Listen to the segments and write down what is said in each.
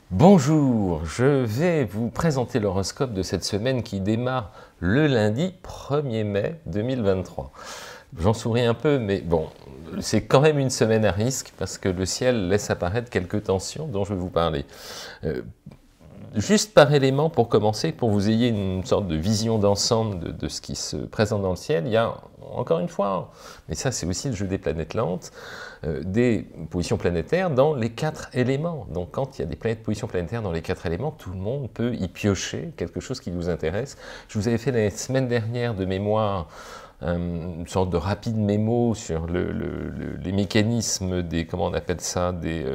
Bonjour, je vais vous présenter l'horoscope de cette semaine qui démarre le lundi 1er mai 2023. J'en souris un peu, mais bon, c'est quand même une semaine à risque parce que le ciel laisse apparaître quelques tensions dont je vais vous parler. Juste par élément pour commencer, pour que vous ayez une sorte de vision d'ensemble de ce qui se présente dans le ciel, il y a encore une fois, mais ça c'est aussi le jeu des planètes lentes, des positions planétaires dans les 4 éléments. Donc quand il y a des positions planétaires dans les 4 éléments, tout le monde peut y piocher quelque chose qui vous intéresse. Je vous avais fait la semaine dernière de mémoire une sorte de rapide mémo sur les mécanismes des, comment on appelle ça,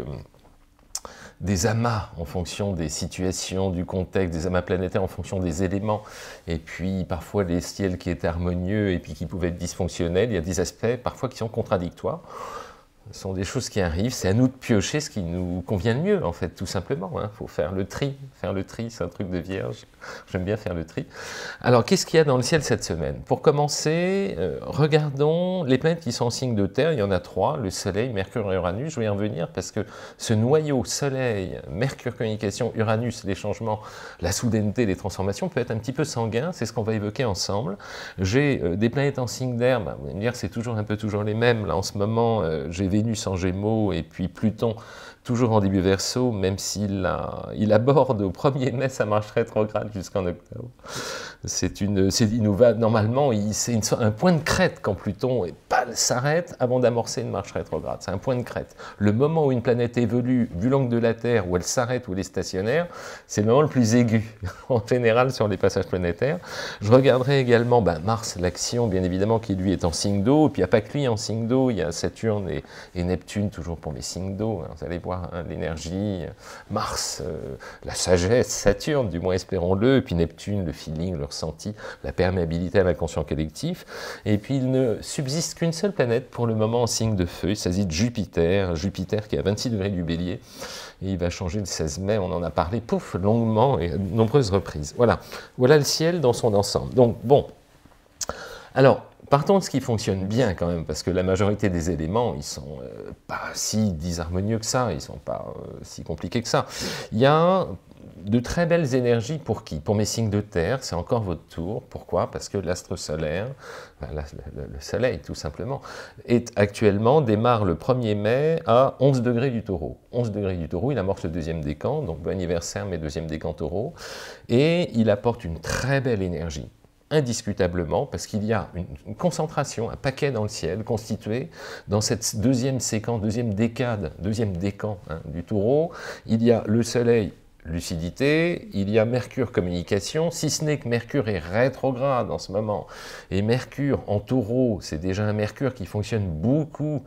des amas en fonction des situations, du contexte, des amas planétaires en fonction des éléments, et puis parfois les ciels qui étaient harmonieux et puis qui pouvaient être dysfonctionnels. Il y a des aspects parfois qui sont contradictoires. Ce sont des choses qui arrivent, c'est à nous de piocher ce qui nous convient le mieux, en fait, tout simplement. Il faut faire le tri, c'est un truc de vierge, j'aime bien faire le tri. Alors, qu'est-ce qu'il y a dans le ciel cette semaine? Pour commencer, regardons les planètes qui sont en signe de terre, il y en a 3, le Soleil, Mercure et Uranus, je vais y revenir parce que ce noyau Soleil, Mercure, communication, Uranus, les changements, la soudaineté, les transformations, peut être un petit peu sanguin, c'est ce qu'on va évoquer ensemble. J'ai des planètes en signe d'air, vous allez me dire c'est toujours les mêmes, là en ce moment, j'ai Vénus en Gémeaux et puis Pluton toujours en début Verseau, même s'il aborde au 1er mai sa marche rétrograde jusqu'en octobre. Il nous va normalement, c'est un point de crête quand Pluton s'arrête avant d'amorcer une marche rétrograde. C'est un point de crête. Le moment où une planète évolue, vu l'angle de la Terre, où elle s'arrête, où elle est stationnaire, c'est le moment le plus aigu en général sur les passages planétaires. Je regarderai également Mars, l'action, bien évidemment, qui lui est en signe d'eau. Et puis il n'y a pas que lui en signe d'eau, il y a Saturne et Neptune, toujours pour mes signes d'eau. Vous allez voir l'énergie, Mars, la sagesse, Saturne, du moins espérons-le, et puis Neptune, le feeling, le ressenti, la perméabilité à l'inconscient collectif. Et puis il ne subsiste qu'une seule planète pour le moment en signe de feu, il s'agit de Jupiter, Jupiter qui est à 26 degrés du Bélier, et il va changer le 16 mai, on en a parlé, longuement et à de nombreuses reprises. Voilà le ciel dans son ensemble. Donc bon, alors, partons de ce qui fonctionne bien quand même, parce que la majorité des éléments, ils sont pas si disharmonieux que ça, ils sont pas si compliqués que ça. Il y a de très belles énergies pour qui? Pour mes signes de terre, c'est encore votre tour. Pourquoi? Parce que l'astre solaire, le soleil tout simplement, démarre le 1er mai à 11 degrés du taureau. 11 degrés du taureau, il amorce le 2e décan, donc bon anniversaire mes 2e décan taureau, et il apporte une très belle énergie. Indiscutablement, parce qu'il y a une concentration, un paquet dans le ciel, constitué dans cette 2e séquence, 2e décade, 2e décan du taureau. Il y a le soleil, lucidité, il y a Mercure, communication, si ce n'est que Mercure est rétrograde en ce moment. Et Mercure en taureau, c'est déjà un Mercure qui fonctionne beaucoup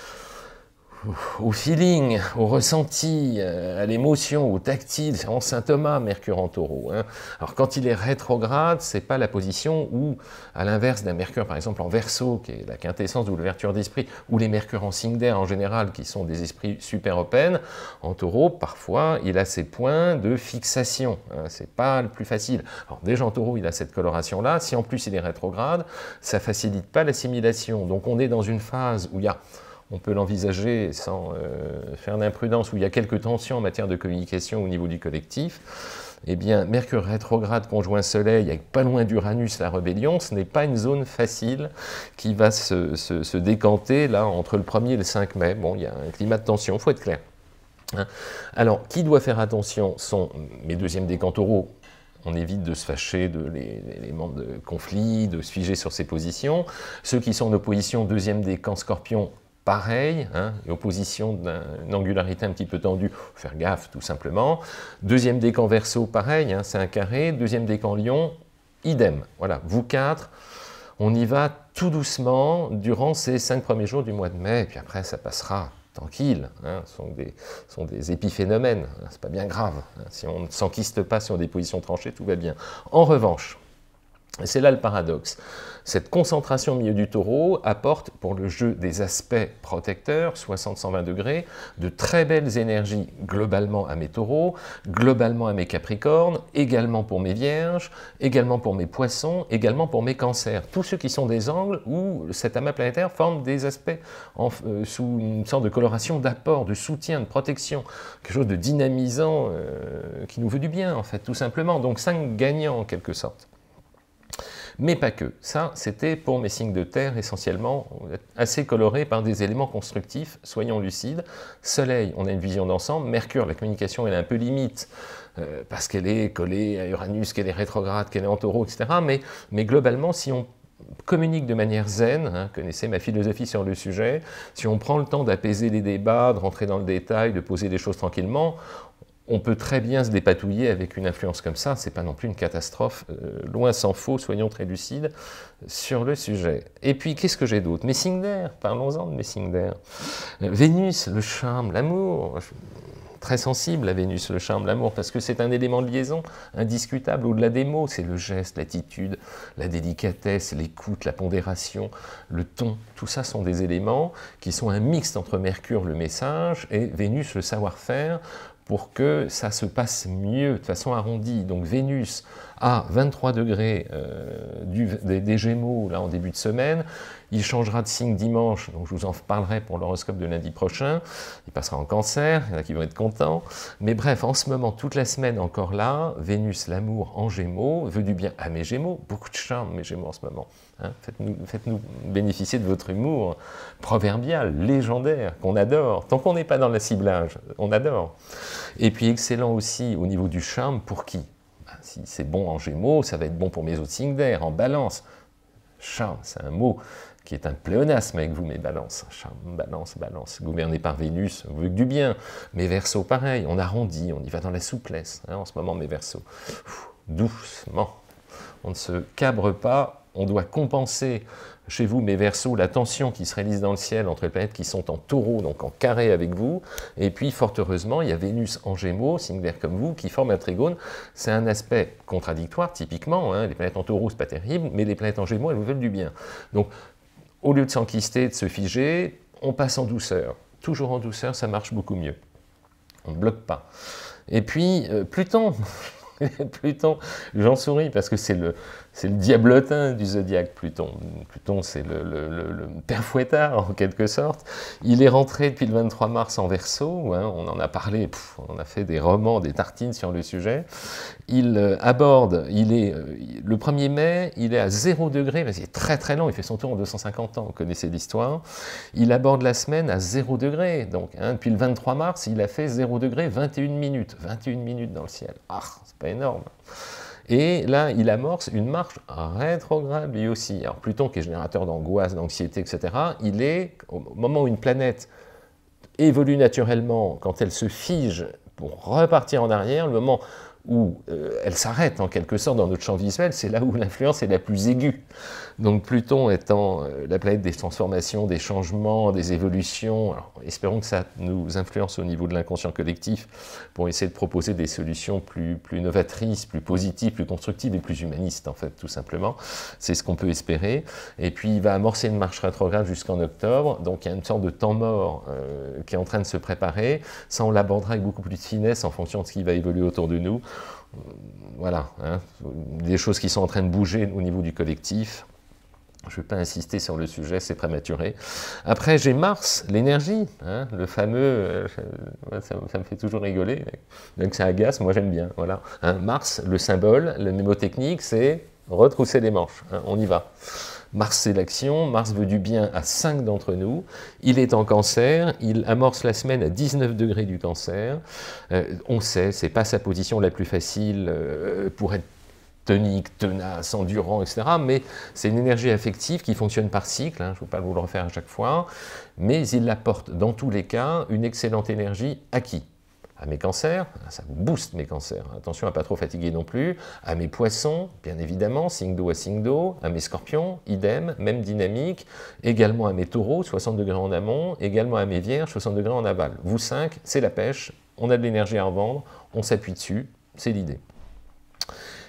au feeling, au ressenti, à l'émotion, au tactile, c'est en Saint Thomas, Mercure en taureau. Alors quand il est rétrograde, c'est pas la position où, à l'inverse d'un Mercure par exemple en Verseau, qui est la quintessence de l'ouverture d'esprit, ou les Mercures en signe d'air en général, qui sont des esprits super open, en taureau, parfois, il a ses points de fixation. C'est pas le plus facile. Alors déjà en taureau, il a cette coloration-là. Si en plus il est rétrograde, ça facilite pas l'assimilation. Donc on est dans une phase où il y a, on peut l'envisager sans faire d'imprudence, où il y a quelques tensions en matière de communication au niveau du collectif. Eh bien, Mercure rétrograde conjoint Soleil, avec pas loin d'Uranus, la rébellion, ce n'est pas une zone facile qui va se décanter là entre le 1er et le 5 mai. Bon, il y a un climat de tension, il faut être clair. Alors, qui doit faire attention sont mes 2e décans taureaux. On évite de se fâcher de l'élément de conflit, de se figer sur ses positions. Ceux qui sont en opposition, 2e décan Scorpion, pareil, opposition d'une angularité un petit peu tendue, faut faire gaffe tout simplement. 2e décan Verseau, pareil, c'est un carré. 2e décan Lion, idem. Voilà, vous 4, on y va tout doucement durant ces 5 premiers jours du mois de mai, et puis après ça passera tranquille, ce sont des épiphénomènes, c'est pas bien grave. Si on ne s'enquiste pas sur des positions tranchées, tout va bien. En revanche, Et c'est là le paradoxe. Cette concentration au milieu du taureau apporte pour le jeu des aspects protecteurs, 60-120 degrés, de très belles énergies globalement à mes taureaux, globalement à mes capricornes, également pour mes vierges, également pour mes poissons, également pour mes cancers. Tous ceux qui sont des angles où cet amas planétaire forme des aspects sous une sorte de coloration d'apport, de soutien, de protection, quelque chose de dynamisant qui nous veut du bien en fait, tout simplement. Donc 5 gagnants en quelque sorte. Mais pas que. Ça, c'était pour mes signes de terre, essentiellement, assez colorés par des éléments constructifs, soyons lucides. Soleil, on a une vision d'ensemble. Mercure, la communication, elle est un peu limite, parce qu'elle est collée à Uranus, qu'elle est rétrograde, qu'elle est en taureau, etc. Mais globalement, si on communique de manière zen, connaissez ma philosophie sur le sujet, si on prend le temps d'apaiser les débats, de rentrer dans le détail, de poser les choses tranquillement, on peut très bien se dépatouiller avec une influence comme ça, c'est pas non plus une catastrophe, loin s'en faut, soyons très lucides sur le sujet. Et puis, qu'est-ce que j'ai d'autre? Mes signes d'air, parlons-en de mes signes d'air. Vénus, le charme, l'amour, très sensible à Vénus, le charme, l'amour, parce que c'est un élément de liaison indiscutable, au-delà des mots, c'est le geste, l'attitude, la délicatesse, l'écoute, la pondération, le ton, tout ça sont des éléments qui sont un mixte entre Mercure, le message, et Vénus, le savoir-faire, pour que ça se passe mieux, de façon arrondie. Donc Vénus à 23 degrés des Gémeaux, là en début de semaine, il changera de signe dimanche, donc je vous en parlerai pour l'horoscope de lundi prochain, il passera en Cancer, il y en a qui vont être contents, mais bref, en ce moment, toute la semaine encore là, Vénus, l'amour en Gémeaux, veut du bien à mes Gémeaux, beaucoup de charme mes Gémeaux en ce moment. Hein, faites-nous bénéficier de votre humour proverbial, légendaire, qu'on adore. Tant qu'on n'est pas dans le ciblage, on adore. Et puis excellent aussi au niveau du charme, pour qui? Si c'est bon en Gémeaux, ça va être bon pour mes autres signes d'air, en Balance. Charme, c'est un mot qui est un pléonasme avec vous, mes Balances. Charme, Balance, Balance. Gouverné par Vénus, on veut que du bien. Mes Verseaux, pareil, on arrondit, on y va dans la souplesse. Hein, en ce moment, mes Verseaux. Doucement. On ne se cabre pas. On doit compenser chez vous, mes Verseaux, la tension qui se réalise dans le ciel entre les planètes qui sont en taureau, donc en carré avec vous. Et puis, fort heureusement, il y a Vénus en Gémeaux, signe vert comme vous, qui forme un trigone. C'est un aspect contradictoire, typiquement. Hein. Les planètes en taureau, c'est pas terrible, mais les planètes en Gémeaux, elles vous veulent du bien. Donc, au lieu de s'enquister, de se figer, on passe en douceur. Toujours en douceur, ça marche beaucoup mieux. On ne bloque pas. Et puis, Pluton. Pluton, j'en souris parce que c'est le diablotin du zodiaque, Pluton. Pluton, c'est le père Fouettard, en quelque sorte. Il est rentré depuis le 23 mars en Verseau, hein, on en a parlé, on en a fait des romans, des tartines sur le sujet. Il aborde, le 1er mai, il est à 0 degré, il est très très lent, il fait son tour en 250 ans, vous connaissez l'histoire. Il aborde la semaine à 0 degré, donc hein, depuis le 23 mars, il a fait 0 degré 21 minutes, 21 minutes dans le ciel. Ah, c'est pas énorme. Et là, il amorce une marche rétrograde lui aussi. Alors Pluton, qui est générateur d'angoisse, d'anxiété, etc., il est, au moment où une planète évolue naturellement, quand elle se fige pour repartir en arrière, le moment où elle s'arrête en quelque sorte dans notre champ visuel, c'est là où l'influence est la plus aiguë. Donc Pluton étant la planète des transformations, des changements, des évolutions, alors, espérons que ça nous influence au niveau de l'inconscient collectif pour essayer de proposer des solutions plus novatrices, plus positives, plus constructives et plus humanistes en fait, tout simplement. C'est ce qu'on peut espérer. Et puis il va amorcer une marche rétrograde jusqu'en octobre, donc il y a une sorte de temps mort qui est en train de se préparer. Ça, on l'abordera avec beaucoup plus de finesse en fonction de ce qui va évoluer autour de nous. Voilà, hein, des choses qui sont en train de bouger au niveau du collectif. Je ne vais pas insister sur le sujet, c'est prématuré. Après, j'ai Mars, l'énergie, hein, le fameux, ça me fait toujours rigoler, donc ça agace, moi j'aime bien. Voilà. Hein, Mars, le symbole, le mnémotechnique, c'est retrousser les manches, hein, on y va. Mars, c'est l'action, Mars veut du bien à 5 d'entre nous, il est en Cancer, il amorce la semaine à 19 degrés du Cancer, on sait, c'est pas sa position la plus facile pour être tonique, tenace, endurant, etc. Mais c'est une énergie affective qui fonctionne par cycle, hein, je ne veux pas vous le refaire à chaque fois, mais il apporte dans tous les cas une excellente énergie à qui? À mes cancers, ça booste mes cancers, attention à ne pas trop fatiguer non plus, à mes poissons, bien évidemment, signe d'eau à signe d'eau, à mes scorpions, idem, même dynamique, également à mes taureaux, 60 degrés en amont, également à mes vierges, 60 degrés en aval. Vous 5, c'est la pêche, on a de l'énergie à revendre, on s'appuie dessus, c'est l'idée.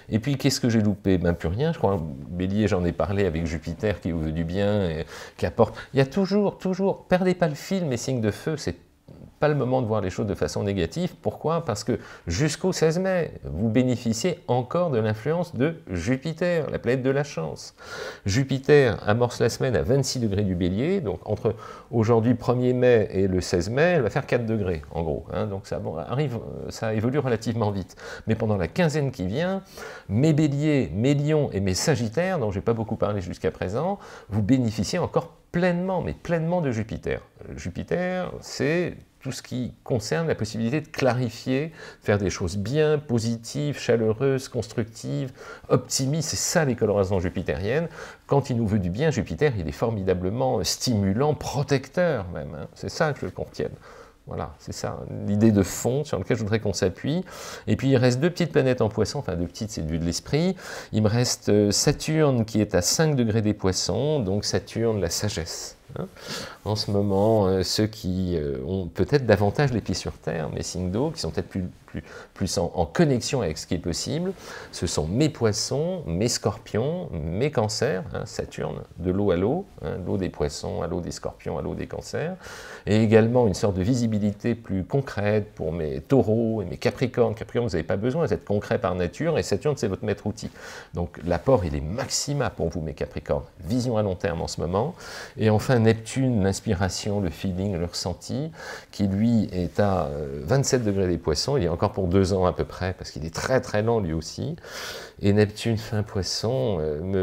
Et puis, qu'est-ce que j'ai loupé? Ben, plus rien, je crois. Bélier, j'en ai parlé avec Jupiter qui vous veut du bien, et qui apporte... Il y a toujours, perdez pas le fil, mes signes de feu, c'est pas le moment de voir les choses de façon négative. Pourquoi? Parce que jusqu'au 16 mai, vous bénéficiez encore de l'influence de Jupiter, la planète de la chance. Jupiter amorce la semaine à 26 degrés du Bélier, donc entre aujourd'hui 1er mai et le 16 mai, elle va faire 4 degrés, en gros. Hein, donc ça, bon, ça évolue relativement vite. Mais pendant la quinzaine qui vient, mes Béliers, mes Lions et mes Sagittaires, dont je n'ai pas beaucoup parlé jusqu'à présent, vous bénéficiez encore pleinement, mais pleinement de Jupiter. Jupiter, c'est tout ce qui concerne la possibilité de clarifier, faire des choses bien, positives, chaleureuses, constructives, optimistes. C'est ça les colorations jupitériennes. Quand il nous veut du bien, Jupiter, il est formidablement stimulant, protecteur même. Hein. C'est ça que je contienne. Voilà, c'est ça, l'idée de fond sur laquelle je voudrais qu'on s'appuie. Et puis il reste 2 petites planètes en Poissons, enfin 2 petites, c'est de vue de l'esprit. Il me reste Saturne qui est à 5 degrés des Poissons, donc Saturne, la sagesse. Hein. En ce moment, ceux qui ont peut-être davantage les pieds sur terre, mes signes d'eau, qui sont peut-être plus en connexion avec ce qui est possible, ce sont mes Poissons, mes Scorpions, mes Cancers, hein, Saturne, de l'eau à l'eau, hein, l'eau des Poissons à l'eau des Scorpions à l'eau des Cancers, et également une sorte de visibilité plus concrète pour mes Taureaux et mes Capricornes. Capricorne, vous n'avez pas besoin, vous êtes concret par nature, et Saturne, c'est votre maître outil. Donc l'apport, il est maxima pour vous, mes Capricornes. Vision à long terme en ce moment. Et enfin, Neptune, l'inspiration, le feeling, le ressenti, qui lui est à 27 degrés des Poissons, il est encore pour 2 ans à peu près, parce qu'il est très très lent lui aussi. Et Neptune, fin Poisson,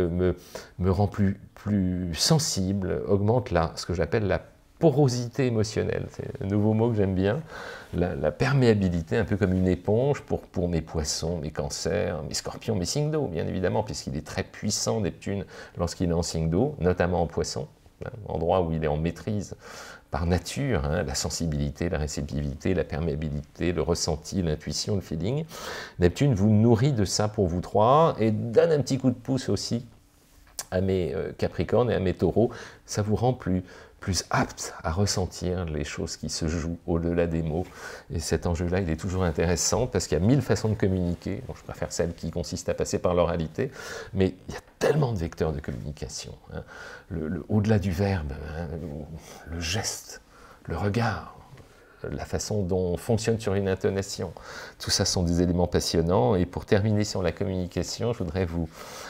me rend plus sensible, augmente ce que j'appelle la porosité émotionnelle. C'est un nouveau mot que j'aime bien. La perméabilité, un peu comme une éponge pour mes Poissons, mes Cancers, mes Scorpions, mes signes d'eau, bien évidemment, puisqu'il est très puissant, Neptune, lorsqu'il est en signe d'eau, notamment en Poisson, hein, endroit où il est en maîtrise par nature, hein, la sensibilité, la réceptivité, la perméabilité, le ressenti, l'intuition, le feeling. Neptune vous nourrit de ça pour vous 3 et donne un petit coup de pouce aussi à mes Capricornes et à mes Taureaux. Ça vous rend plus apte à ressentir les choses qui se jouent au-delà des mots. Et cet enjeu-là, il est toujours intéressant parce qu'il y a 1000 façons de communiquer. Bon, je préfère celle qui consiste à passer par l'oralité, mais il y a tellement de vecteurs de communication. Hein. Au-delà du verbe, hein, le geste, le regard, la façon dont on fonctionne sur une intonation. Tout ça sont des éléments passionnants. Et pour terminer sur la communication, je voudrais vous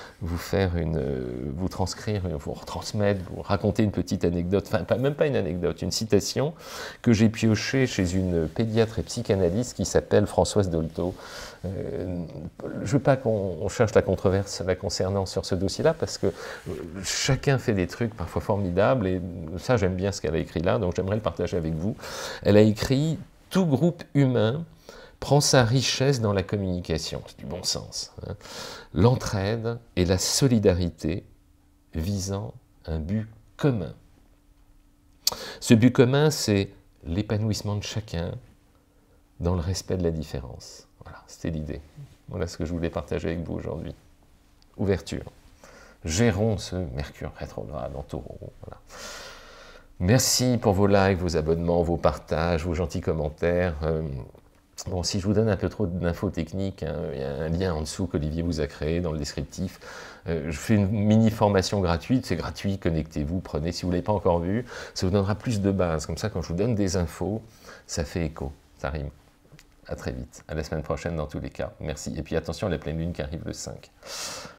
transcrire, vous retransmettre, vous raconter une petite anecdote, enfin même pas une anecdote, une citation que j'ai piochée chez une pédiatre et psychanalyste qui s'appelle Françoise Dolto. Je ne veux pas qu'on cherche la controverse la concernant sur ce dossier-là, parce que chacun fait des trucs parfois formidables, et ça j'aime bien ce qu'elle a écrit là, donc j'aimerais le partager avec vous. Elle a écrit « Tout groupe humain prend sa richesse dans la communication », c'est du bon sens, hein. L'entraide et la solidarité visant un but commun. Ce but commun, c'est l'épanouissement de chacun dans le respect de la différence. Voilà, c'était l'idée. Voilà ce que je voulais partager avec vous aujourd'hui. Ouverture. Gérons ce Mercure rétrograde en Taureau. Voilà. Merci pour vos likes, vos abonnements, vos partages, vos gentils commentaires. Bon, si je vous donne un peu trop d'infos techniques, hein, il y a un lien en dessous qu'Olivier vous a créé dans le descriptif. Je fais une mini formation gratuite, c'est gratuit, connectez-vous, prenez, si vous ne l'avez pas encore vu, ça vous donnera plus de base. Comme ça, quand je vous donne des infos, ça fait écho, ça rime. À très vite, à la semaine prochaine dans tous les cas. Merci. Et puis attention à la pleine lune qui arrive le 5.